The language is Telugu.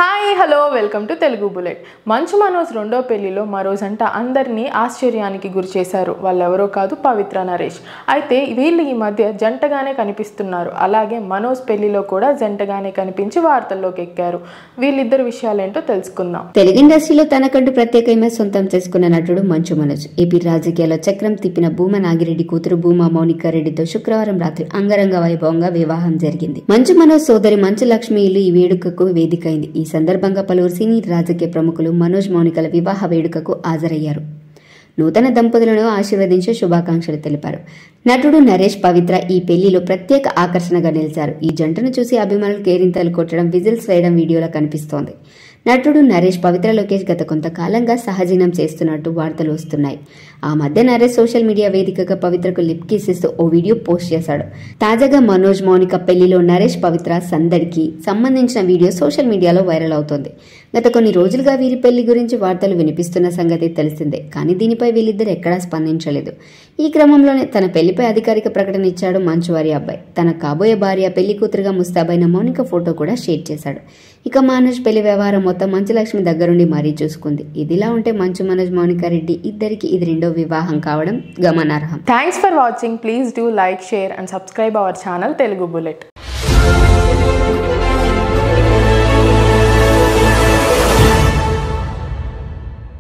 Hi hello welcome to Telugu Bullet. Manchu Manoj రెండో పెళ్లిలో మరో జంట అందరినీ ఆశ్చర్యానికి గురి చేశారు. వాళ్ళెవరో కాదు, పవిత్ర నరేష్. అయితే వీళ్ళు ఈ మధ్య జంటగానే కనిపిస్తున్నారు. అలాగే మనోజ్ పెళ్లిలో కూడా జంటగానే కనిపించి వార్తల్లోకి ఎక్కారు. వీళ్ళిద్దరు విషయాలేంటో తెలుసుకుందాం. తెలుగు ఇండస్ట్రీలో తనకంటూ ప్రత్యేక ఇమేజ్ సొంతం చేసుకున్న నటుడు మంచు మనోజ్. ఏపీ రాజకీయాల్లో చక్రం తిప్పిన భూమా నాగిరెడ్డి కూతురు భూమా మౌనికా రెడ్డితో శుక్రవారం రాత్రి అంగరంగ వైభవంగా వివాహం జరిగింది. మంచు మనోజ్ సోదరి మంచు లక్ష్మి ఇల్లు ఈ వేడుకకు వేదికైంది. ఈ సందర్భంగా పలువురు సీనియర్ రాజకీయ ప్రముఖులు మనోజ్ మౌనికల వివాహ వేడుకకు హాజరయ్యారు. నూతన దంపతులను ఆశీర్వదించి శుభాకాంక్షలు తెలిపారు. నటుడు నరేష్, పవిత్ర ఈ పెళ్లిలో ప్రత్యేక ఆకర్షణగా నిలిచారు. ఈ జంటను చూసి అభిమానులు కేరింతలు కొట్టడం, విజిల్స్ వేయడం వీడియోలో కనిపిస్తోంది. నటుడు నరేష్, పవిత్ర లోకేష్ గత కొంతకాలంగా సహజీవనం చేస్తున్నట్టు వార్తలు వస్తున్నాయి. ఆ మధ్య నరేష్ సోషల్ మీడియా వేదికగా పవిత్రకు లిప్ కిస్ ఇస్తూ ఓ వీడియో పోస్ట్ చేశాడు. తాజాగా మనోజ్ మౌనిక పెళ్లిలో నరేష్, పవిత్ర సందడికి సంబంధించిన వీడియో సోషల్ మీడియాలో వైరల్ అవుతోంది. గత కొన్ని రోజులుగా వీరి పెళ్లి గురించి వార్తలు వినిపిస్తున్న సంగతి తెలిసిందే. కానీ దీనిపై వీళ్ళిద్దరు ఎక్కడా స్పందించలేదు. ఈ క్రమంలోనే తన పెళ్లిపై అధికారిక ప్రకటన ఇచ్చాడు మంచు వారి అబ్బాయి. తన కాబోయే భార్య, పెళ్లి కూతురుగా ముస్తాబైన మౌనిక ఫోటో కూడా షేర్ చేశాడు. ఇక మనోజ్ పెళ్లి వ్యవహారం మొత్తం మంచు లక్ష్మి దగ్గరుండి మరీ చూసుకుంది. ఇదిలా ఉంటే మంచు మనోజ్, మౌనికా రెడ్డి ఇద్దరికి ఇది రెండో వివాహం కావడం గమనార్హం. Thanks for watching. Please do like, share and subscribe our channel Telugu bullet.